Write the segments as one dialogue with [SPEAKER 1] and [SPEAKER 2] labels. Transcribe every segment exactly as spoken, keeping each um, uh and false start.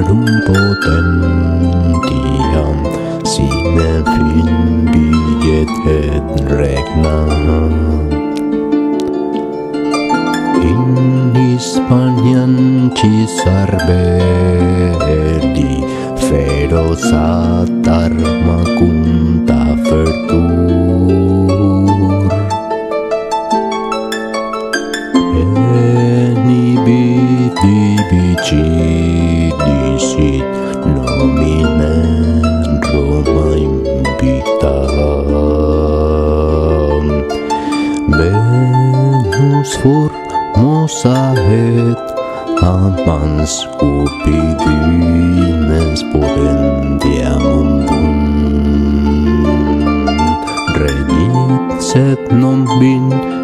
[SPEAKER 1] potentiam sine fin biet et regna. In Hispaniam cisar belli feros ad arma cunta vertur. Enibi dicidicit nominem Roma imbitam. Venus formosa et amans cupidines potentiam undunt. Regit sed non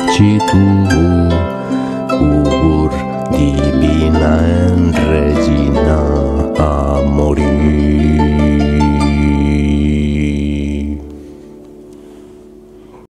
[SPEAKER 1] vincitur divina en regina